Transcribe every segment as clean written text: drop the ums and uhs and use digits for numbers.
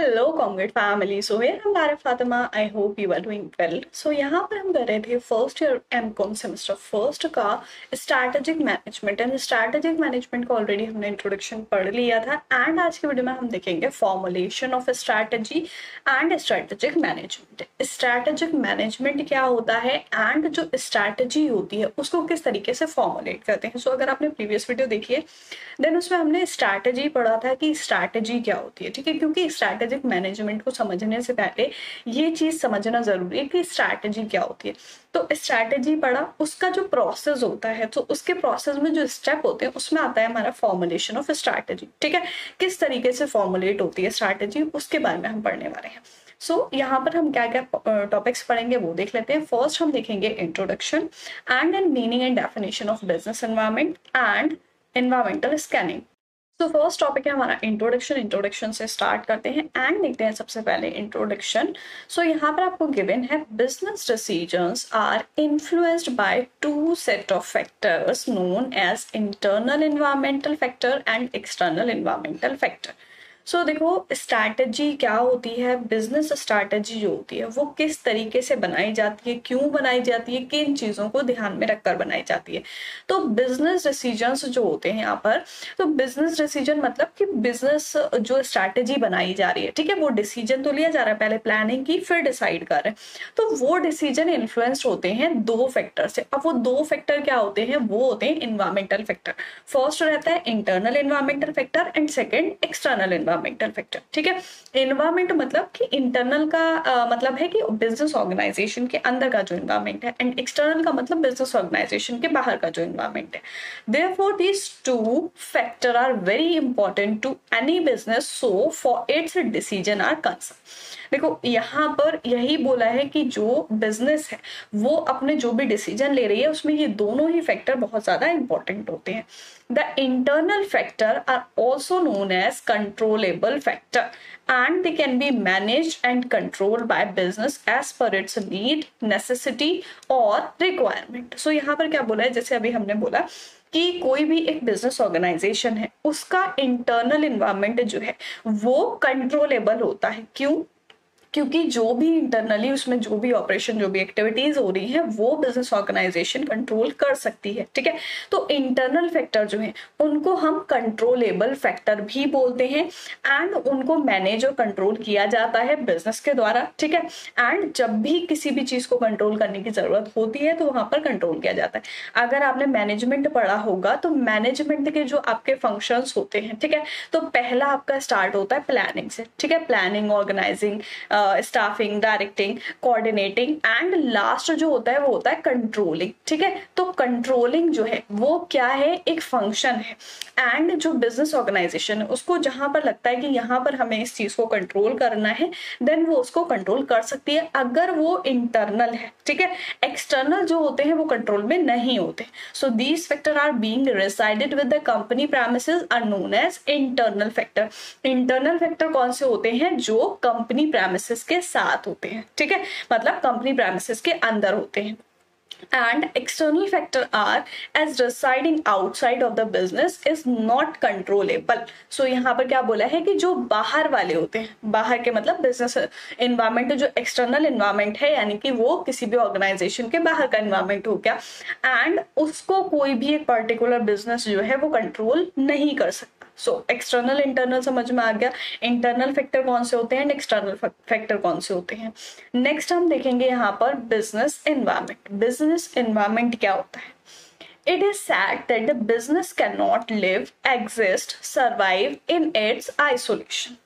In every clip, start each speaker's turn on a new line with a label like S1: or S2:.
S1: Hello comrade family. So here I am Lara Fatima. I hope you are doing well. So यहाँ पर हम कर रहे थे first year MCom semester first का strategic management. And strategic management का ऑलरेडी हमने इंट्रोडक्शन पढ़ लिया था। एंड आज की वीडियो में हम देखेंगे formulation of strategy and strategic management. Strategic management क्या होता है एंड जो स्ट्रैटेजी होती है उसको किस तरीके से फॉर्मुलेट करते हैं। सो अगर आपने प्रीवियस वीडियो देखी है देन उसमें हमने स्ट्रैटेजी पढ़ा था कि स्ट्रैटेजी क्या होती है। ठीक है, क्योंकि स्ट्रैटेजिक मैनेजमेंट को समझने से पहले ये चीज समझना जरूरी है कि स्ट्रैटेजी क्या होती है। तो स्ट्रैटेजी पढ़ा, उसका जो प्रोसेस होता है तो उसके प्रोसेस में जो स्टेप होते हैं उसमें आता है हमारा फॉर्मुलेशन ऑफ स्ट्रैटेजी। ठीक है, किस तरीके से फॉर्मुलेट होती है स्ट्रैटेजी उसके बारे में हम पढ़ने वाले हैं। सो यहाँ पर हम क्या क्या टॉपिक्स पढ़ेंगे वो देख लेते हैं। फर्स्ट हम देखेंगे introduction and an meaning and definition of business environment and environmental scanning. तो फर्स्ट टॉपिक है हमारा इंट्रोडक्शन। इंट्रोडक्शन से स्टार्ट करते हैं एंड देखते हैं सबसे पहले इंट्रोडक्शन। सो यहाँ पर आपको गिवन है business decisions are influenced by two set of factors known as internal environmental factor and external environmental factor. So देखो स्ट्रैटेजी क्या होती है, बिजनेस स्ट्रैटेजी जो होती है वो किस तरीके से बनाई जाती है, क्यों बनाई जाती है, किन चीजों को ध्यान में रखकर बनाई जाती है। तो बिजनेस डिसीजंस जो होते हैं यहाँ पर, तो बिजनेस डिसीजन मतलब कि बिजनेस जो स्ट्रैटेजी बनाई जा रही है, ठीक है, वो डिसीजन तो लिया जा रहा है, पहले प्लानिंग की फिर डिसाइड कर रहे हैं। तो वो डिसीजन इन्फ्लुएंस्ड होते हैं दो फैक्टर से। अब वो दो फैक्टर क्या होते हैं, वो होते हैं इन्वायरमेंटल फैक्टर। फर्स्ट रहता है internal environmental factor and second external environmental factor. ठीक है, एनवायरमेंट मतलब कि इंटरनल का मतलब है कि बिजनेस ऑर्गेनाइजेशन के अंदर का जो एनवायरमेंट है, एंड एक्सटर्नल का मतलब बिजनेस ऑर्गेनाइजेशन के बाहर का जो एनवायरमेंट है। Therefore these two factor are very important to any business, so for its decision are concern. देखो यहाँ पर यही बोला है कि जो बिजनेस है वो अपने जो भी डिसीजन ले रही है उसमें ये दोनों ही फैक्टर बहुत ज्यादा इंपॉर्टेंट होते हैं। The internal factor are also known as controllable factor and they can be managed and controlled by business as per its need, necessity or requirement. So यहाँ पर क्या बोला है, जैसे अभी हमने बोला कि कोई भी एक बिजनेस ऑर्गेनाइजेशन है उसका इंटरनल एनवायरनमेंट जो है वो कंट्रोलेबल होता है। क्यों? क्योंकि जो भी इंटरनली उसमें जो भी ऑपरेशन जो भी एक्टिविटीज हो रही है वो बिजनेस ऑर्गेनाइजेशन कंट्रोल कर सकती है। ठीक है, तो इंटरनल फैक्टर जो है उनको हम कंट्रोलेबल फैक्टर भी बोलते हैं एंड उनको मैनेज और कंट्रोल किया जाता है बिजनेस के द्वारा। ठीक है, एंड जब भी किसी भी चीज को कंट्रोल करने की जरूरत होती है तो वहां पर कंट्रोल किया जाता है। अगर आपने मैनेजमेंट पढ़ा होगा तो मैनेजमेंट के जो आपके फंक्शंस होते हैं, ठीक है, तो पहला आपका स्टार्ट होता है प्लानिंग से। ठीक है, planning, organising, staffing, directing, coordinating and last जो होता है वो होता है कंट्रोलिंग। ठीक है, तो कंट्रोलिंग जो है वो क्या है, एक फंक्शन है एंड जो बिजनेस ऑर्गेनाइजेशन है उसको जहां पर लगता है कि यहाँ पर हमें इस चीज को कंट्रोल करना है देन वो उसको कंट्रोल कर सकती है अगर वो इंटरनल है। ठीक है, एक्सटर्नल जो होते हैं वो कंट्रोल में नहीं होते। So these factor are being resided with the company premises are known as internal factor. Internal factor कौन से होते हैं, जो कंपनी प्रेमिसेस के साथ होते हैं। ठीक है, मतलब कंपनी प्रेमिसेस के अंदर होते हैं। And external factor are as residing outside of the business is not controllable. So यहाँ पर क्या बोला है कि जो बाहर वाले होते हैं, बाहर के मतलब बिजनेस एनवायरमेंट, जो एक्सटर्नल एनवायरमेंट है यानी कि वो किसी भी ऑर्गेनाइजेशन के बाहर का एनवायरमेंट हो गया एंड उसको कोई भी एक पर्टिकुलर बिजनेस जो है वो कंट्रोल नहीं कर सकता। सो एक्सटर्नल इंटरनल समझ में आ गया, इंटरनल फैक्टर कौन से होते हैं एंड एक्सटर्नल फैक्टर कौन से होते हैं। नेक्स्ट हम देखेंगे यहाँ पर बिजनेस एनवायरमेंट। बिजनेस एनवायरमेंट क्या होता है? It is said that the business cannot live, exist, survive in its isolation.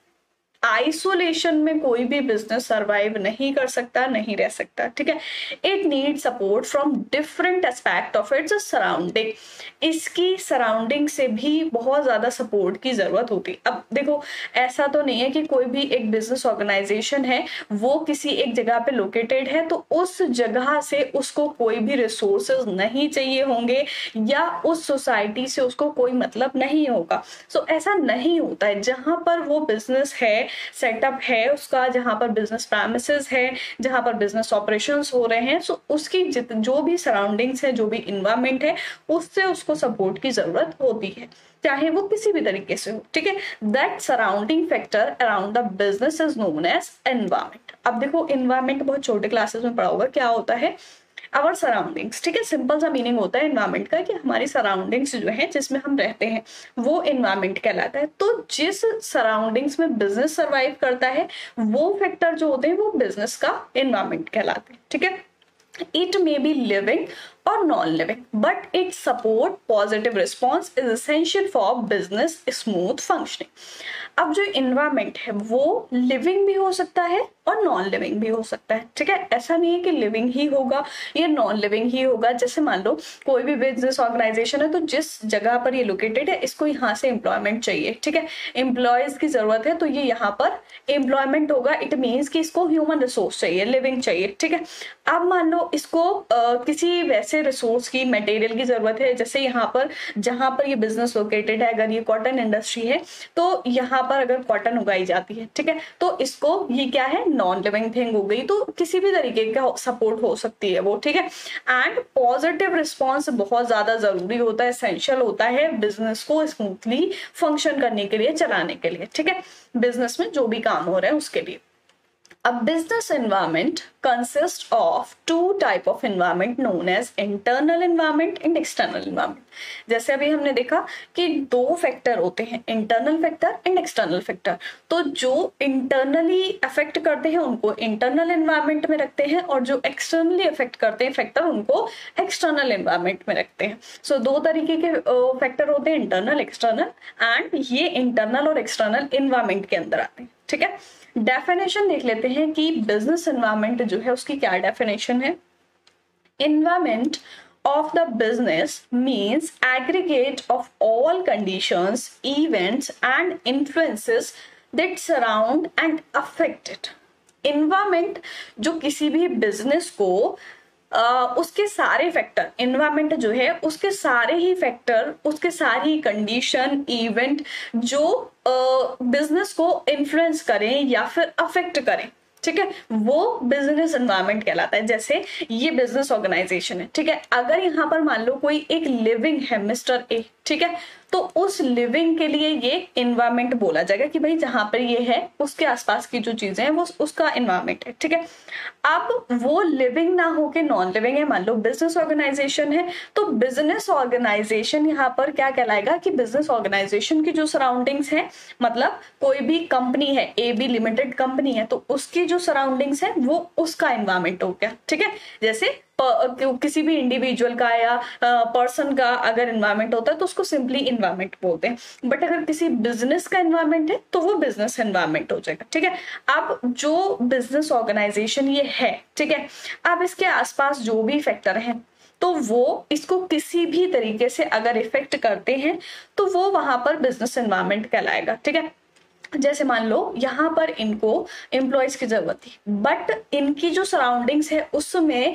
S1: Isolation में कोई भी बिजनेस सरवाइव नहीं कर सकता, नहीं रह सकता। ठीक है, it need support from different aspect of its surrounding. इसकी सराउंडिंग से भी बहुत ज्यादा सपोर्ट की जरूरत होती है। अब देखो ऐसा तो नहीं है कि कोई भी एक बिजनेस ऑर्गेनाइजेशन है वो किसी एक जगह पे लोकेटेड है तो उस जगह से उसको कोई भी रिसोर्सेज नहीं चाहिए होंगे या उस सोसाइटी से उसको कोई मतलब नहीं होगा। सो ऐसा नहीं होता है। जहां पर वो बिजनेस है सेटअप है उसका, जहां पर बिजनेस प्रेमिसेस है, जहां पर बिजनेस ऑपरेशंस हो रहे हैं, सो उसकी जो भी सराउंडिंग्स है, जो भी इन्वायरमेंट है, उससे उसको सपोर्ट की जरूरत होती है, चाहे वो किसी भी तरीके से हो, ठीक है। That surrounding factor around the business is known as environment. अब देखो एनवायरमेंट बहुत छोटे क्लासेस में पढ़ा होगा, क्या होता है आवर सराउंडिंग्स, ठीक है। सिंपल सा मीनिंग होता है एनवायरमेंट का कि हमारी सराउंडिंग्स जो है जिसमें हम रहते हैं वो एनवायरमेंट कहलाता है। तो जिस सराउंडिंग्स में बिजनेस सर्वाइव करता है वो फैक्टर जो होते हैं वो बिजनेस का एनवायरमेंट कहलाते हैं, ठीक है। It may be living or non-living, but its support positive response is essential for business smooth functioning. अब जो इन्वायरमेंट है वो लिविंग भी हो सकता है और नॉन लिविंग भी हो सकता है, ठीक है। ऐसा नहीं है कि लिविंग ही होगा या नॉन लिविंग ही होगा। जैसे मान लो कोई भी बिजनेस ऑर्गेनाइजेशन है, तो जिस जगह पर ये लोकेटेड है इसको यहाँ से एम्प्लॉयमेंट चाहिए, ठीक है, एम्प्लॉयज की जरूरत है, तो ये यहाँ पर एम्प्लॉयमेंट होगा। इट मीन्स कि इसको ह्यूमन रिसोर्स चाहिए, लिविंग चाहिए, ठीक है। अब मान लो इसको किसी वैसे रिसोर्स की, मटेरियल की जरूरत है, जैसे यहाँ पर जहां पर ये बिजनेस लोकेटेड है, अगर ये कॉटन इंडस्ट्री है तो यहाँ पर अगर कॉटन उगाई जाती है, ठीक है, तो इसको ये क्या है नॉन लिविंग थिंग हो गई, तो किसी भी तरीके का सपोर्ट हो सकती है वो, ठीक है। एंड पॉजिटिव रिस्पॉन्स बहुत ज्यादा जरूरी होता है, एसेंशियल होता है बिजनेस को स्मूथली फंक्शन करने के लिए, चलाने के लिए, ठीक है, बिजनेस में जो भी काम हो रहे हैं उसके लिए। A business environment consists of two type of environment known as internal environment and external environment. जैसे अभी हमने देखा कि दो फैक्टर होते हैं, internal factor and external factor. तो जो इंटरनली अफेक्ट करते हैं उनको इंटरनल एनवायरनमेंट में रखते हैं, और जो एक्सटर्नली अफेक्ट करते हैं फैक्टर उनको एक्सटर्नल एनवायरनमेंट में रखते हैं। सो दो तरीके के फैक्टर होते हैं, इंटरनल एक्सटर्नल, एंड ये इंटरनल और एक्सटर्नल एनवायरनमेंट के अंदर आते हैं, ठीक है। डेफिनेशन देख लेते हैं कि बिजनेस एनवायरनमेंट जो है उसकी क्या डेफिनेशन है। Environment of the business means aggregate of all conditions, events and influences that surround and affect it. Environment जो किसी भी बिजनेस को उसके सारे फैक्टर, एनवायरमेंट जो है उसके सारे ही फैक्टर, उसके सारी कंडीशन, इवेंट जो बिजनेस को इन्फ्लुएंस करें या फिर अफेक्ट करें, ठीक है, वो बिजनेस एनवायरनमेंट कहलाता है। जैसे ये बिजनेस ऑर्गेनाइजेशन है, ठीक है, अगर यहाँ पर मान लो कोई एक लिविंग है मिस्टर ए, ठीक है, तो उस लिविंग के लिए ये एनवायरनमेंट बोला जाएगा कि भाई जहां पर ये है उसके आसपास की जो चीजें हैं वो उसका एनवायरनमेंट है, ठीक है। अब वो लिविंग ना हो के नॉन लिविंग है, मान लो बिजनेस ऑर्गेनाइजेशन है, तो बिजनेस ऑर्गेनाइजेशन यहाँ पर क्या कहलाएगा कि बिजनेस ऑर्गेनाइजेशन की जो सराउंडिंग्स है, मतलब कोई भी कंपनी है, ए बी लिमिटेड कंपनी है, तो उसकी जो सराउंडिंग्स है वो उसका एनवायरनमेंट हो गया, ठीक है। जैसे किसी भी इंडिविजुअल का या पर्सन का अगर एनवायरनमेंट होता है तो उसको सिंपली एनवायरनमेंट बोलते हैं, बट अगर किसी बिजनेस का एनवायरनमेंट है तो वो बिजनेस एनवायरनमेंट हो जाएगा, ठीक है। अब जो बिजनेस ऑर्गेनाइजेशन ये है, ठीक है, अब इसके आसपास जो भी फैक्टर हैं तो वो इसको किसी भी तरीके से अगर इफेक्ट करते हैं तो वो वहां पर बिजनेस एनवायरनमेंट कहलाएगा, ठीक है। जैसे मान लो यहाँ पर इनको एम्प्लॉयज की जरूरत थी, बट इनकी जो सराउंडिंग्स है उसमें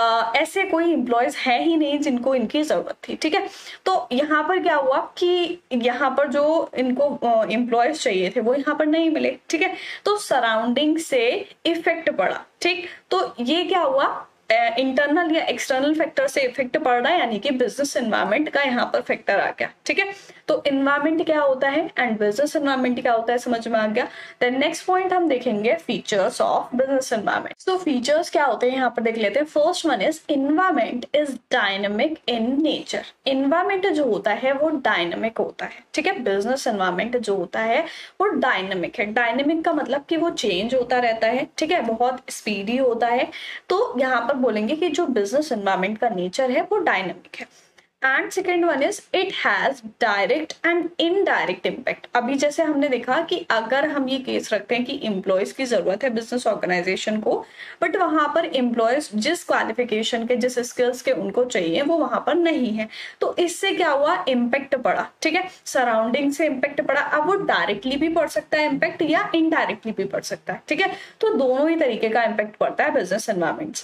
S1: ऐसे कोई एम्प्लॉयज है ही नहीं जिनको इनकी जरूरत थी, ठीक है। तो यहाँ पर क्या हुआ कि यहाँ पर जो इनको एम्प्लॉयज चाहिए थे वो यहाँ पर नहीं मिले, ठीक है, तो सराउंडिंग से इफेक्ट पड़ा, ठीक। तो ये क्या हुआ, इंटरनल या एक्सटर्नल फैक्टर से इफेक्ट पड़ रहा है, यानी कि बिजनेस एनवायरनमेंट का यहाँ पर फैक्टर आ गया, ठीक है। तो एनवायरनमेंट क्या होता है एंड बिजनेस एनवायरनमेंट क्या होता है समझ में आ गया। देन नेक्स्ट पॉइंट हम देखेंगे features of business environment. So features क्या होते हैं यहाँ पर देख लेते हैं। First one is environment is dynamic in nature. Environment जो होता है वो डायनेमिक होता है, ठीक है। बिजनेस एनवायरनमेंट जो होता है वो डायनेमिक है। डायनेमिक का मतलब कि वो चेंज होता रहता है, ठीक है, बहुत स्पीडी होता है। तो यहाँ पर बोलेंगे कि जो बिजनेस एनवायरनमेंट का नेचर है वो डायनेमिक है। And second one is it has direct and indirect impact. अभी जैसे हमने देखा कि अगर हम ये केस रखते हैं कि एम्प्लॉयज की जरूरत है बिजनेस ऑर्गेनाइजेशन को, बट वहां पर एम्प्लॉयज जिस क्वालिफिकेशन के, जिस स्किल्स के उनको चाहिए वो वहां पर नहीं है, तो इससे क्या हुआ, इम्पैक्ट पड़ा, ठीक है, सराउंडिंग से इम्पैक्ट पड़ा। अब वो डायरेक्टली भी पड़ सकता है इम्पैक्ट या इनडायरेक्टली भी पड़ सकता है, ठीक है। तो दोनों ही तरीके का इम्पैक्ट पड़ता है बिजनेस एनवायरनमेंट से।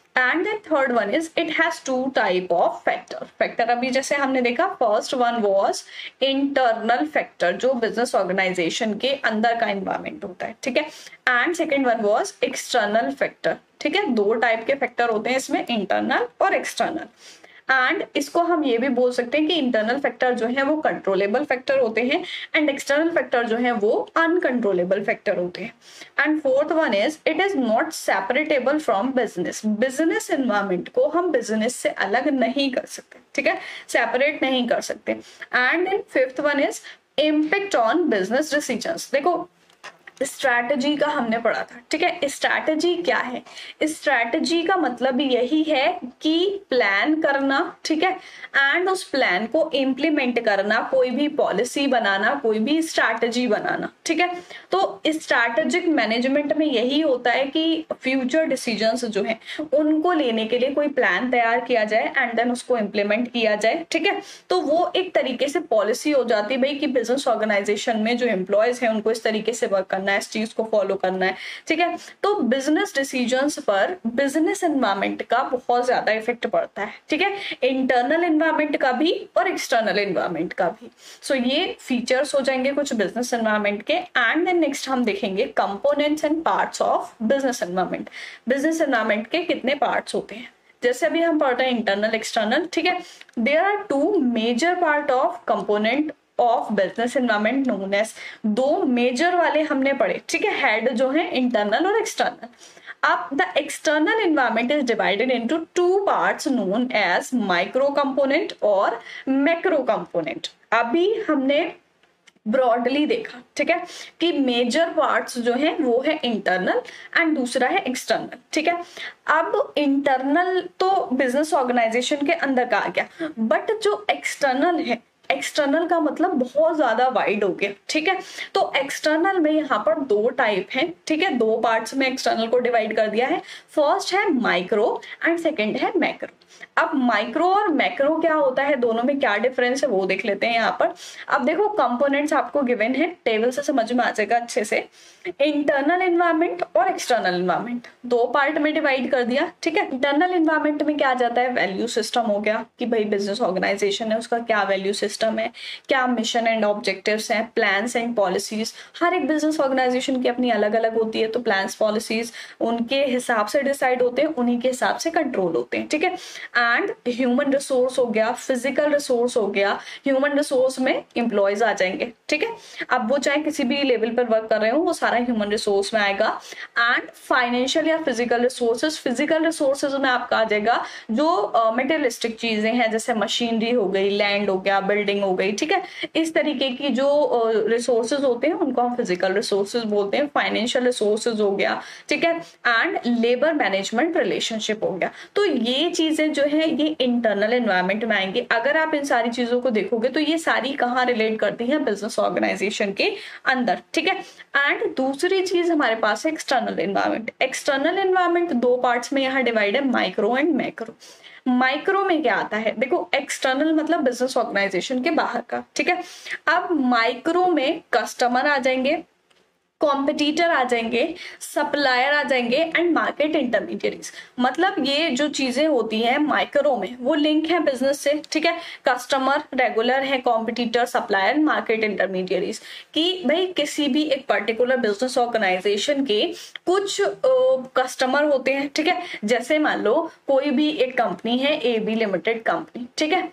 S1: And then third one is it has two type of factor अभी जैसे हमने देखा, first one was internal factor जो बिजनेस ऑर्गेनाइजेशन के अंदर का एनवायरमेंट होता है, ठीक है, and second one was external factor, ठीक है, दो टाइप के फैक्टर होते हैं इसमें, इंटरनल और एक्सटर्नल। एंड इसको हम ये भी बोल सकते हैं कि इंटरनल फैक्टर जो है वो कंट्रोलेबल फैक्टर होते हैं एंड एक्सटर्नल फैक्टर जो है वो अनकंट्रोलेबल फैक्टर होते हैं। And fourth one is it is not separable from business, business environment को हम बिजनेस से अलग नहीं कर सकते, ठीक है, सेपरेट नहीं कर सकते। And then fifth one is impact on business decisions. देखो स्ट्रैटेजी का हमने पढ़ा था, ठीक है, स्ट्रैटेजी क्या है, स्ट्रैटेजी का मतलब यही है कि प्लान करना, ठीक है, एंड उस प्लान को इम्प्लीमेंट करना, कोई भी पॉलिसी बनाना, कोई भी स्ट्रैटेजी बनाना, ठीक है। तो स्ट्रैटेजिक मैनेजमेंट में यही होता है कि फ्यूचर डिसीजंस जो है उनको लेने के लिए कोई प्लान तैयार किया जाए एंड देन उसको इम्प्लीमेंट किया जाए, ठीक है। तो वो एक तरीके से पॉलिसी हो जाती है भाई कि बिजनेस ऑर्गेनाइजेशन में जो एम्प्लॉयज है उनको इस तरीके से वर्क करना है, इस चीज को फॉलो करना है, ठीक है। तो बिजनेस डिसीजंस पर बिजनेस एनवायरमेंट का बहुत ज्यादा इफेक्ट पड़ता है, ठीक है, इंटरनल एनवायरमेंट का भी और एक्सटर्नल एनवायरमेंट का भी। सो ये फीचर्स हो जाएंगे कुछ बिजनेस एनवायरमेंट के। एंड देन नेक्स्ट हम देखेंगे components and parts of business environment. Business environment के कितने पार्ट्स होते हैं, जैसे अभी हम पढ़ रहे हैं इंटरनल एक्सटर्नल, ठीक है। There are two major part of component of business environment known as, दो मेजर वाले हमने पढ़े, ठीक है, हेड जो है इंटरनल और एक्सटर्नल। अब the external environment is divided into two parts known as micro component और मैक्रो कंपोनेंट। अभी हमने ब्रॉडली देखा, ठीक है, कि मेजर पार्ट्स जो है वो है इंटरनल एंड दूसरा है एक्सटर्नल, ठीक है। अब इंटरनल तो बिजनेस ऑर्गेनाइजेशन के अंदर का आ गया, बट जो एक्सटर्नल है, एक्सटर्नल का मतलब बहुत ज्यादा वाइड हो गया, ठीक है। तो एक्सटर्नल में यहाँ पर दो टाइप है, ठीक है, दो पार्ट्स में एक्सटर्नल को डिवाइड कर दिया है। फर्स्ट है माइक्रो एंड सेकेंड है मैक्रो। अब माइक्रो और मैक्रो क्या होता है, दोनों में क्या डिफरेंस है वो देख लेते हैं यहाँ पर। अब देखो कंपोनेंट्स आपको गिवन है, टेबल से समझ में आ जाएगा अच्छे से। इंटरनल एनवायरमेंट और एक्सटर्नल एनवायरमेंट दो पार्ट में डिवाइड कर दिया, ठीक है। इंटरनल एनवायरमेंट में क्या आ जाता है, वैल्यू सिस्टम हो गया कि भाई बिजनेस ऑर्गेनाइजेशन है उसका क्या वैल्यू सिस्टम है, क्या मिशन एंड ऑब्जेक्टिव्स हैं, प्लान्स एंड पॉलिसीज। हर एक बिजनेस ऑर्गेनाइजेशन की अपनी अलग अलग होती है, तो प्लान्स पॉलिसीज उनके हिसाब से डिसाइड होते हैं, उन्हीं के हिसाब से कंट्रोल होते हैं, ठीक है। एंड ह्यूमन रिसोर्स हो गया, फिजिकल रिसोर्स हो गया। ह्यूमन रिसोर्स में एम्प्लॉयज आ जाएंगे, ठीक है। अब वो चाहे किसी भी लेवल पर वर्क कर रहे हो वो सारा ह्यूमन रिसोर्स में आएगा। एंड फाइनेंशियल या फिजिकल रिसोर्सेज, फिजिकल रिसोर्सेज में आपका आ जाएगा जो मटेरियलिस्टिक चीजें हैं, जैसे मशीनरी हो गई, लैंड हो गया, बिल्डिंग हो गई, ठीक है। इस तरीके की जो रिसोर्सेज होते हैं उनको हम फिजिकल रिसोर्सेज बोलते हैं। फाइनेंशियल रिसोर्सेज हो गया, ठीक है, एंड लेबर मैनेजमेंट रिलेशनशिप हो गया। तो ये चीजें जो है ये इंटरनल एनवायरनमेंट में आएंगी। अगर आप इन सारी चीजों को देखोगे तो ये सारी कहाँ रिलेट करती हैं, बिजनेस ऑर्गेनाइजेशन के अंदर, ठीक है। एंड दूसरी चीज हमारे पास है एक्सटर्नल एनवायरनमेंट। एक्सटर्नल एनवायरनमेंट दो पार्ट्स में यहाँ डिवाइड है, माइक्रो एंड मैक्रो। माइक्रो में क्या आता है, देखो एक्सटर्नल मतलब बिजनेस ऑर्गेनाइजेशन के बाहर का, ठीक है। अब माइक्रो में कस्टमर आ जाएंगे, कॉम्पिटिटर आ जाएंगे, सप्लायर आ जाएंगे एंड मार्केट इंटरमीडियरीज। मतलब ये जो चीजें होती हैं माइक्रो में वो लिंक है बिजनेस से, ठीक है। कस्टमर रेगुलर है, कॉम्पिटिटर, सप्लायर, मार्केट इंटरमीडियरीज। कि भाई किसी भी एक पर्टिकुलर बिजनेस ऑर्गेनाइजेशन के कुछ कस्टमर होते हैं, ठीक है। जैसे मान लो कोई भी एक कंपनी है, AB लिमिटेड कंपनी, ठीक है।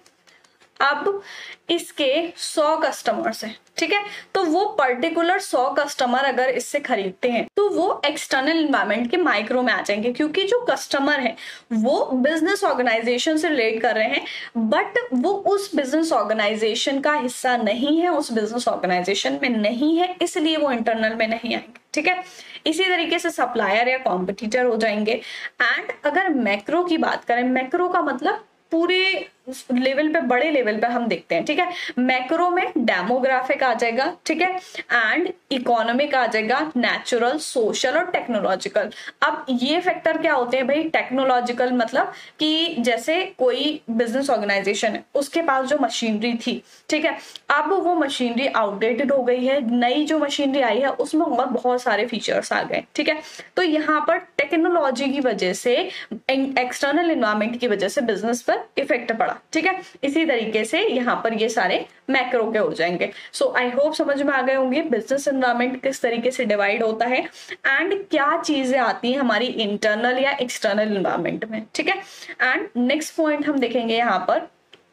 S1: अब इसके 100 कस्टमर्स हैं, ठीक है। तो वो पर्टिकुलर 100 कस्टमर अगर इससे खरीदते हैं तो वो एक्सटर्नल एनवायरनमेंट के माइक्रो में आ जाएंगे, क्योंकि जो कस्टमर है वो बिजनेस ऑर्गेनाइजेशन से रिलेट कर रहे हैं, बट वो उस बिजनेस ऑर्गेनाइजेशन का हिस्सा नहीं है, उस बिजनेस ऑर्गेनाइजेशन में नहीं है, इसलिए वो इंटरनल में नहीं आएंगे, ठीक है। इसी तरीके से सप्लायर या कॉम्पिटिटर हो जाएंगे। एंड अगर मैक्रो की बात करें, मैक्रो का मतलब पूरे लेवल पे, बड़े लेवल पे हम देखते हैं, ठीक है। मैक्रो में डेमोग्राफिक आ जाएगा, ठीक है, एंड इकोनॉमिक आ जाएगा, नेचुरल, सोशल और टेक्नोलॉजिकल। अब ये फैक्टर क्या होते हैं भाई? टेक्नोलॉजिकल मतलब कि जैसे कोई बिजनेस ऑर्गेनाइजेशन है, उसके पास जो मशीनरी थी, ठीक है, अब वो मशीनरी आउटडेटेड हो गई है, नई जो मशीनरी आई है उसमें और बहुत सारे फीचर्स आ गए, ठीक है। तो यहाँ पर टेक्नोलॉजी की वजह से, एक्सटर्नल एनवायरमेंट की वजह से बिजनेस पर इफेक्ट पड़ा, ठीक है। इसी तरीके से यहाँ पर ये सारे मैक्रो के हो जाएंगे। सो आई होप समझ में आ गए होंगे बिजनेस एनवायरमेंट किस तरीके से डिवाइड होता है एंड क्या चीजें आती हैं हमारी इंटरनल या एक्सटर्नल एनवायरमेंट में, ठीक है। एंड नेक्स्ट पॉइंट हम देखेंगे यहाँ पर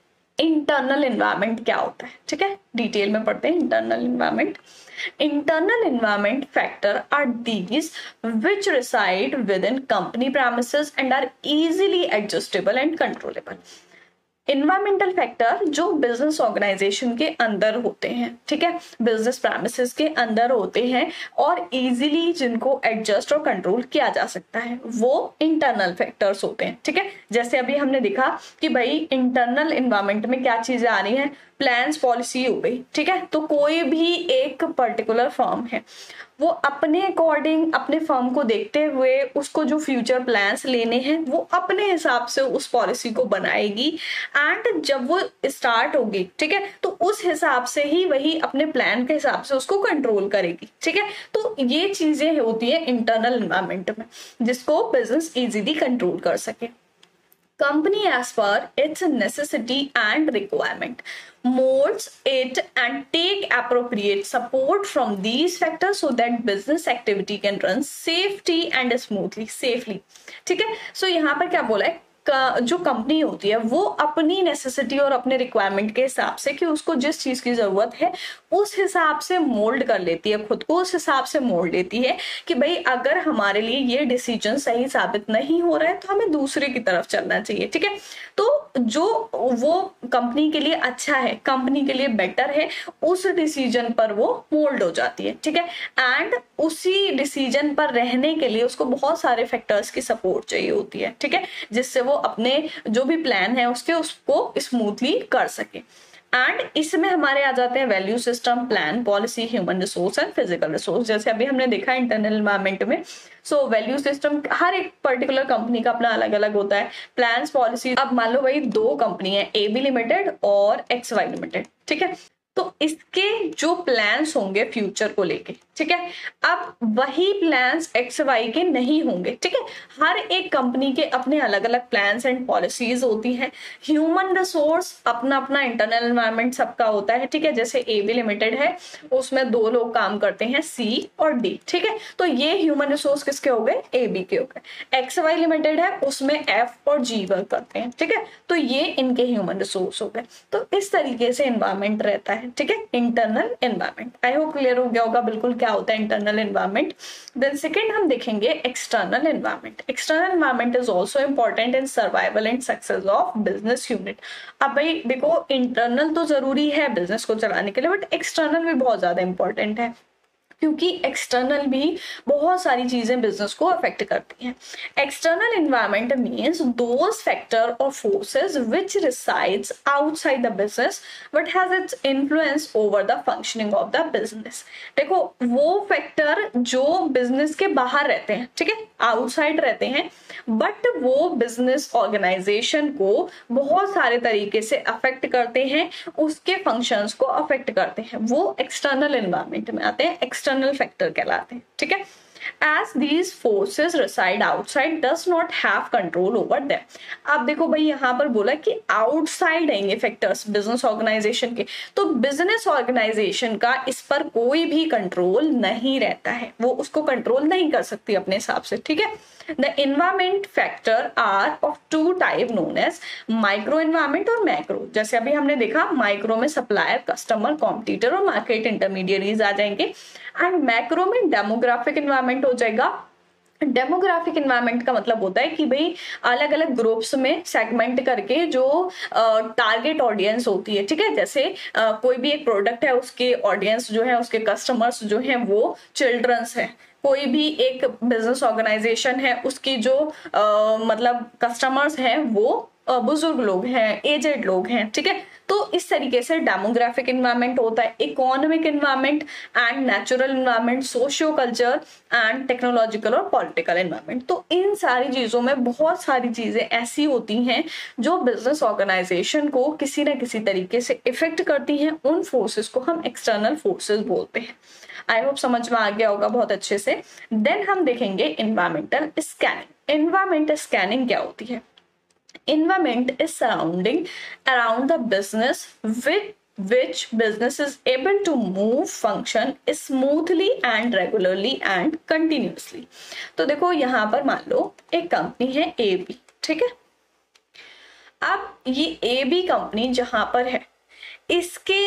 S1: इंटरनल एनवायरमेंट क्या होता है, ठीक है। डिटेल में पढ़ते हैं internal environment. Internal environment factor are these which reside within company premises and are easily adjustable and controllable. Environmental factor जो बिजनेस ऑर्गेनाइजेशन के अंदर होते हैं, ठीक है, बिजनेस प्रेमिसेस के अंदर होते हैं और इजीली जिनको एडजस्ट और कंट्रोल किया जा सकता है, वो इंटरनल फैक्टर्स होते हैं, ठीक है। जैसे अभी हमने देखा कि भाई इंटरनल एनवायरनमेंट में क्या चीजें आ रही हैं, प्लान्स, पॉलिसी हो गई, ठीक है। तो कोई भी एक पर्टिकुलर फर्म है, वो अपने अकॉर्डिंग अपने फर्म को देखते हुए उसको जो फ्यूचर प्लान्स लेने हैं वो अपने हिसाब से उस पॉलिसी को बनाएगी एंड जब वो स्टार्ट होगी, ठीक है, तो उस हिसाब से ही वही अपने प्लान के हिसाब से उसको कंट्रोल करेगी, ठीक है। तो ये चीजें होती है इंटरनल एनवायरनमेंट में जिसको बिजनेस इजीली कंट्रोल कर सके। Company as per its necessity and requirement molds it and take appropriate support from these factors so that business activity can run safety and safely, ठीक है। सो यहाँ पर क्या बोला है, जो कंपनी होती है वो अपनी नेसेसिटी और अपने रिक्वायरमेंट के हिसाब से कि उसको जिस चीज की जरूरत है उस हिसाब से मोल्ड कर लेती है, खुद को उस हिसाब से मोल्ड लेती है कि भाई अगर हमारे लिए ये डिसीजन सही साबित नहीं हो रहा है तो हमें दूसरे की तरफ चलना चाहिए, ठीक है। तो जो वो कंपनी के लिए अच्छा है, कंपनी के लिए बेटर है, उस डिसीजन पर वो मोल्ड हो जाती है, ठीक है। एंड उसी डिसीजन पर रहने के लिए उसको बहुत सारे फैक्टर्स की सपोर्ट चाहिए होती है, ठीक है, जिससे वो अपने जो भी प्लान है उसको स्मूथली कर सके। एंड इसमें हमारे आ जाते हैं value system, plan, policy, human resource and physical resource, जैसे अभी हमने देखा इंटरनल एनवायरनमेंट में। सो वैल्यू सिस्टम हर एक पर्टिकुलर कंपनी का अपना अलग अलग होता है। प्लान्स, पॉलिसी, अब मान लो भाई दो कंपनी है, AB लिमिटेड और XY लिमिटेड, ठीक है, तो इसके जो प्लान्स होंगे फ्यूचर को लेके, ठीक है, अब वही प्लान्स XY के नहीं होंगे, ठीक है। हर एक कंपनी के अपने अलग अलग प्लान्स एंड पॉलिसीज होती हैं। ह्यूमन रिसोर्स अपना अपना इंटरनल एनवायरनमेंट सबका होता है, ठीक है। जैसे AB लिमिटेड है उसमें 2 लोग काम करते हैं, C और D, ठीक है, तो ये ह्यूमन रिसोर्स किसके हो गए, AB के हो गए। XY लिमिटेड है उसमें F और G वर्क करते हैं, ठीक है, तो ये इनके ह्यूमन रिसोर्स हो गए। तो इस तरीके से एनवायरनमेंट रहता है, ठीक है, internal environment. I hope clear हो गया होगा बिल्कुल क्या होता है इंटरनल एनवायरनमेंट। देन सेकंड हम देखेंगे external environment. External environment is also important in survival and success of business unit. अब भाई देखो इंटरनल तो जरूरी है बिजनेस को चलाने के लिए, बट एक्सटर्नल भी बहुत ज्यादा इंपॉर्टेंट है क्योंकि एक्सटर्नल भी बहुत सारी चीजें बिजनेस को अफेक्ट करती हैं। External environment means those factor और forces which resides outside the business but has its influence over the functioning of the business. देखो वो फैक्टर जो बिजनेस के बाहर रहते हैं, ठीक है, आउटसाइड रहते हैं, बट वो बिजनेस ऑर्गेनाइजेशन को बहुत सारे तरीके से अफेक्ट करते हैं, उसके फंक्शंस को अफेक्ट करते हैं, वो एक्सटर्नल एनवायरनमेंट में आते हैं, एक्सटर्नल फैक्टर कहलाते हैं, ठीक है। As these forces reside outside does not have control over them. अब देखो भाई यहाँ पर बोला कि आउटसाइड है ये फैक्टर्स बिजनेस ऑर्गेनाइजेशन के, तो बिजनेस ऑर्गेनाइजेशन का इस पर कोई भी कंट्रोल नहीं रहता है, वो उसको कंट्रोल नहीं कर सकती अपने हिसाब से, ठीक है। The environment factor are of two type known as micro environment और macro। जैसे अभी हमने देखा माइक्रो में सप्लायर, कस्टमर, कॉम्पिटिटर और मार्केट इंटरमीडिएरीज आ जाएंगे, एंड मैक्रो में डेमोग्राफिक एनवायरनमेंट हो जाएगा। डेमोग्राफिक एनवायरनमेंट का मतलब होता है कि भाई अलग अलग ग्रुप्स में सेगमेंट करके जो टारगेट ऑडियंस होती है, ठीक है, जैसे कोई भी एक प्रोडक्ट है उसके ऑडियंस जो है, उसके कस्टमर्स जो हैं वो चिल्ड्रंस हैं। कोई भी एक बिजनेस ऑर्गेनाइजेशन है उसकी जो मतलब कस्टमर्स हैं वो बुजुर्ग लोग हैं, एजेड लोग हैं, ठीक है। तो इस तरीके से डेमोग्राफिक इन्वायरमेंट होता है, economic environment and natural environment, socio culture and technological और पॉलिटिकल इन्वायरमेंट। तो इन सारी चीजों में बहुत सारी चीजें ऐसी होती हैं जो बिजनेस ऑर्गेनाइजेशन को किसी ना किसी तरीके से इफेक्ट करती हैं। उन फोर्सेस को हम एक्सटर्नल फोर्सेस बोलते हैं। आई होप समझ में आ गया होगा बहुत अच्छे से। देन हम देखेंगे इन्वायरमेंटल स्कैनिंग। इन्वायरमेंटल स्कैनिंग क्या होती है? Environment is surrounding around the business with which business is able to move, function smoothly and regularly and continuously। तो देखो यहाँ पर मान लो एक कंपनी है ए बी, ठीक है। अब ये ए बी कंपनी जहां पर है, इसके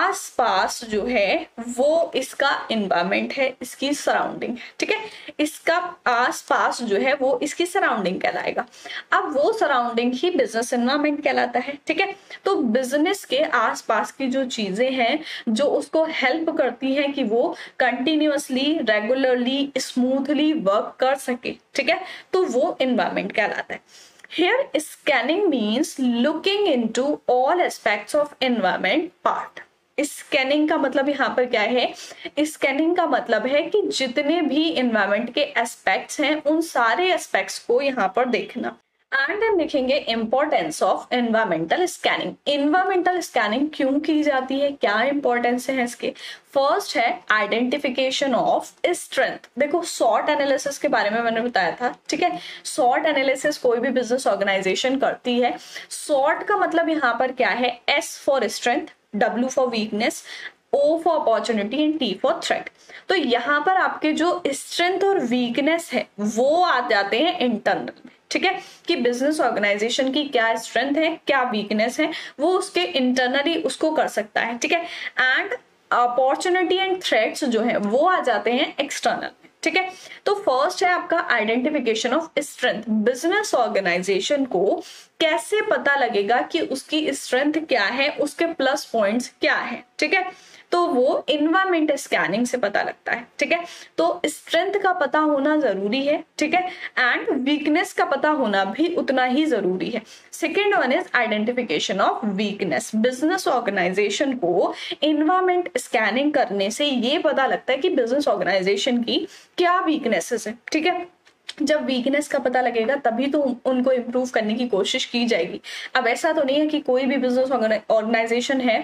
S1: आसपास जो है वो इसका इन्वायरमेंट है, इसकी सराउंडिंग है, ठीक है। इसका आसपास जो है वो इसकी सराउंडिंग कहलाएगा। अब वो सराउंडिंग ही बिजनेस इन्वायरमेंट कहलाता है, ठीक है। तो बिजनेस के आसपास की जो चीजें हैं जो उसको हेल्प करती हैं कि वो कंटिन्यूअसली, रेगुलरली, स्मूथली वर्क कर सके, ठीक है, तो वो इन्वायरमेंट कहलाता है। Here, scanning means looking into all aspects of environment part। Scanning का मतलब यहाँ पर क्या है? स्कैनिंग का मतलब है कि जितने भी एनवायरमेंट के एस्पेक्ट्स हैं उन सारे एस्पेक्ट्स को यहाँ पर देखना। एंड देन देखेंगे importance of environmental scanning. Environmental scanning क्यों की जाती है, क्या इंपॉर्टेंस है इसके? फर्स्ट है आइडेंटिफिकेशन ऑफ स्ट्रेंथ। देखो SWOT एनालिसिस के बारे में मैंने बताया था, ठीक है। SWOT एनालिसिस कोई भी बिजनेस ऑर्गेनाइजेशन करती है। SWOT का मतलब यहाँ पर क्या है? S for strength, W for weakness, O for opportunity and T for threat. तो यहाँ पर आपके जो स्ट्रेंथ और वीकनेस है वो आ जाते हैं इंटरनल में, ठीक है, कि बिजनेस ऑर्गेनाइजेशन की क्या स्ट्रेंथ है, क्या वीकनेस है, वो उसके इंटरनली उसको कर सकता है, ठीक है। एंड अपॉर्चुनिटी एंड थ्रेट्स जो है वो आ जाते हैं एक्सटर्नल, ठीक है। तो फर्स्ट है आपका identification of strength. Business organization को कैसे पता लगेगा कि उसकी स्ट्रेंथ क्या है, उसके प्लस पॉइंट्स क्या है, ठीक है, तो वो इन्वायरमेंट स्कैनिंग से पता लगता है, ठीक है। तो स्ट्रेंथ का पता होना जरूरी है, ठीक है, एंड वीकनेस का पता होना भी उतना ही जरूरी है। Second one is identification of weakness. Business organization को इन्वायरमेंट स्कैनिंग करने से ये पता लगता है कि बिजनेस ऑर्गेनाइजेशन की क्या वीकनेसेस है, ठीक है। जब वीकनेस का पता लगेगा तभी तो उनको इम्प्रूव करने की कोशिश की जाएगी। अब ऐसा तो नहीं है कि कोई भी बिजनेस ऑर्गेनाइजेशन है,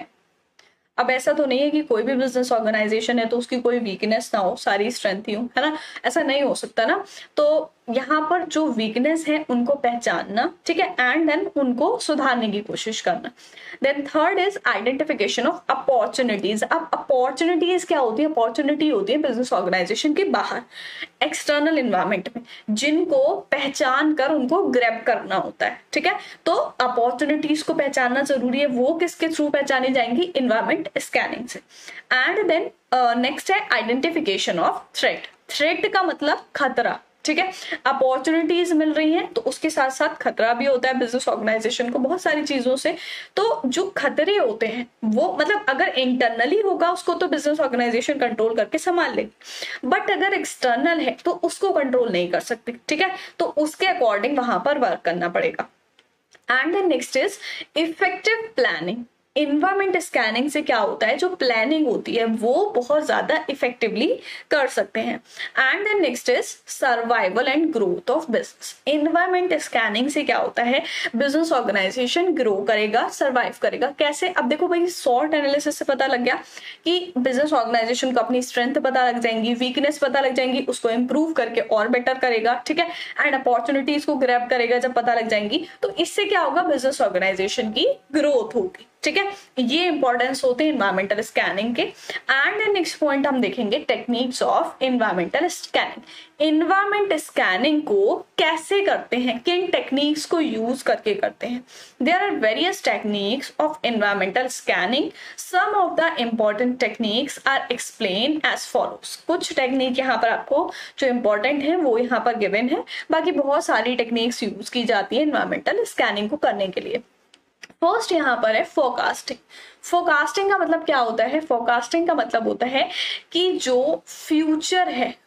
S1: अब ऐसा तो नहीं है कि कोई भी बिजनेस ऑर्गेनाइजेशन है तो उसकी कोई वीकनेस ना हो, सारी स्ट्रेंथ ही हो, है ना, ऐसा नहीं हो सकता ना। तो यहाँ पर जो वीकनेस है उनको पहचानना, ठीक है, एंड देन उनको सुधारने की कोशिश करना। Then third is identification of opportunities. अब अपॉर्चुनिटीज क्या होती है? अपॉर्चुनिटी होती है बिजनेस ऑर्गेनाइजेशन के बाहर, एक्सटर्नल इन्वायरमेंट में, जिनको पहचान कर उनको ग्रैब करना होता है, ठीक है। तो अपॉर्चुनिटीज को पहचानना जरूरी है। वो किसके थ्रू पहचानी जाएंगी? इन्वायरमेंट स्कैनिंग से। एंड देन नेक्स्ट है आइडेंटिफिकेशन ऑफ थ्रेट। थ्रेट का मतलब खतरा, ठीक है। अपॉर्चुनिटीज मिल रही हैं तो उसके साथ साथ खतरा भी होता है बिजनेस ऑर्गेनाइजेशन को बहुत सारी चीजों से। तो जो खतरे होते हैं वो मतलब अगर इंटरनली होगा उसको तो बिजनेस ऑर्गेनाइजेशन कंट्रोल करके संभाल लेगी, बट अगर एक्सटर्नल है तो उसको कंट्रोल नहीं कर सकती, ठीक है। तो उसके अकॉर्डिंग वहां पर वर्क करना पड़ेगा। And then next is effective planning. Environment scanning से क्या होता है? जो प्लानिंग होती है वो बहुत ज्यादा इफेक्टिवली कर सकते हैं। And then next is survival and growth of business. Environment scanning से क्या होता है? बिजनेस ऑर्गेनाइजेशन ग्रो करेगा, सर्वाइव करेगा। कैसे? अब देखो भाई, SWOT एनालिसिस से पता लग गया कि बिजनेस ऑर्गेनाइजेशन को अपनी स्ट्रेंथ पता लग जाएंगी, वीकनेस पता लग जाएंगी, उसको इंप्रूव करके और बेटर करेगा, ठीक है, एंड अपॉर्चुनिटीज को ग्रैब करेगा जब पता लग जाएंगी। तो इससे क्या होगा? बिजनेस ऑर्गेनाइजेशन की ग्रोथ होगी, ठीक है। ये इंपॉर्टेंस होते हैं इन्वायरमेंटल स्कैनिंग के। एंड नेक्स्ट पॉइंट हम देखेंगे techniques of environmental scanning. Environment scanning को कैसे करते हैं, किन टेक्निक्स को यूज करके करते हैं? There are various techniques of environmental scanning. Some of the important techniques are explain as follows. कुछ टेक्निक यहाँ पर आपको जो इंपॉर्टेंट है वो यहाँ पर गिवन है, बाकी बहुत सारी टेक्निक्स यूज की जाती है इन्वायरमेंटल स्कैनिंग को करने के लिए। फर्स्ट यहाँ पर है फोरकास्टिंग। फोरकास्टिंग का मतलब क्या होता है? फोरकास्टिंग का मतलब होता है कि जो फ्यूचर है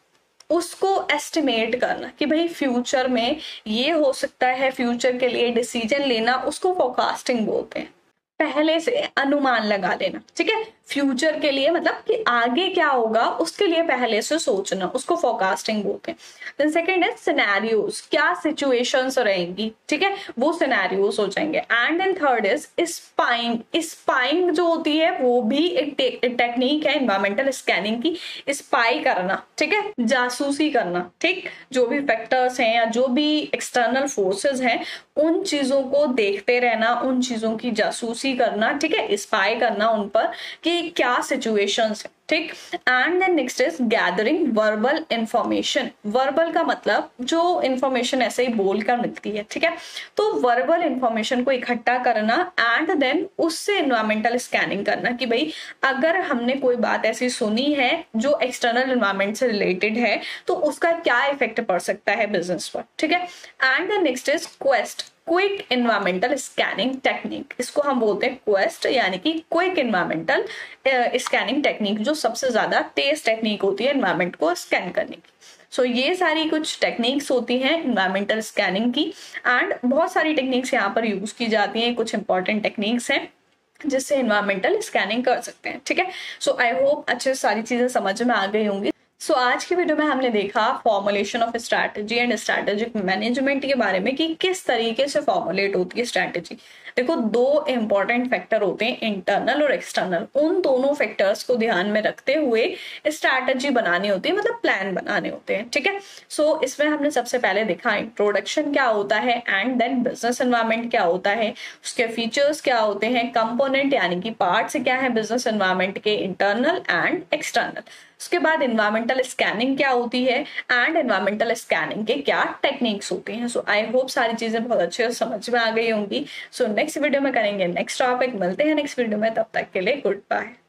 S1: उसको एस्टिमेट करना कि भाई फ्यूचर में ये हो सकता है, फ्यूचर के लिए डिसीजन लेना, उसको फोरकास्टिंग बोलते हैं। पहले से अनुमान लगा लेना, ठीक है, फ्यूचर के लिए मतलब कि आगे क्या होगा उसके लिए पहले से सोचना, उसको फोरकास्टिंग बोलते हैं। देन सेकंड है सिनेरियोज, क्या सिचुएशंस रहेंगी, ठीक है, वो सिनेरियोज हो जाएंगे। And then third is spying. Spying जो होती है वो भी एक टेक्निक है एनवायरमेंटल स्कैनिंग की, स्पाई करना, ठीक है, जासूसी करना, ठीक, जो भी फैक्टर्स हैं या जो भी एक्सटर्नल फोर्सेस हैं उन चीजों को देखते रहना, उन चीजों की जासूसी करना, ठीक है, स्पाई करना उन पर कि क्या सिचुएशंस है, ठीक। And then next is gathering verbal information. Verbal का मतलब जो इंफॉर्मेशन ऐसे ही बोलकर मिलती है, ठीक है, तो वर्बल इंफॉर्मेशन को इकट्ठा करना एंड देन उससे एनवायरमेंटल स्कैनिंग करना कि भाई अगर हमने कोई बात ऐसी सुनी है जो एक्सटर्नल एनवायरमेंट से रिलेटेड है तो उसका क्या इफेक्ट पड़ सकता है बिजनेस पर, ठीक है। And then next is quest, quick environmental scanning technique. इसको हम बोलते हैं क्वेस्ट, यानी कि क्विक एनवायरमेंटल स्कैनिंग टेक्निक, जो सबसे ज्यादा तेज टेक्निक होती है एनवायरमेंट को स्कैन करने की। सो ये सारी कुछ टेक्निक्स होती हैं एनवायरमेंटल स्कैनिंग की, एंड बहुत सारी टेक्निक्स यहाँ पर यूज की जाती हैं। कुछ इंपॉर्टेंट टेक्निक्स हैं जिससे एनवायरमेंटल स्कैनिंग कर सकते हैं, ठीक है। सो आई होप अच्छे सारी चीजें समझ में आ गई होंगी। सो आज की वीडियो में हमने देखा formulation of strategy and strategic management के बारे में कि किस तरीके से फॉर्मुलेट होती है स्ट्रैटेजी। देखो, दो इंपॉर्टेंट फैक्टर होते हैं, इंटरनल और एक्सटर्नल। उन दोनों फैक्टर्स को ध्यान में रखते हुए स्ट्रैटेजी बनानी होती है, मतलब प्लान बनाने होते हैं, ठीक है। सो इसमें हमने सबसे पहले देखा इंट्रोडक्शन क्या होता है, एंड देन बिजनेस एनवायरनमेंट क्या होता है, उसके फीचर्स क्या होते हैं, कंपोनेंट यानी कि पार्ट्स क्या है बिजनेस एनवायरनमेंट के, इंटरनल एंड एक्सटर्नल। उसके बाद एनवायरमेंटल स्कैनिंग क्या होती है एंड एनवायरमेंटल स्कैनिंग के क्या टेक्निक्स होती हैं। सो आई होप सारी चीजें बहुत अच्छे से समझ में आ गई होंगी। सो नेक्स्ट वीडियो में करेंगे नेक्स्ट टॉपिक। मिलते हैं नेक्स्ट वीडियो में, तब तक के लिए गुड बाय।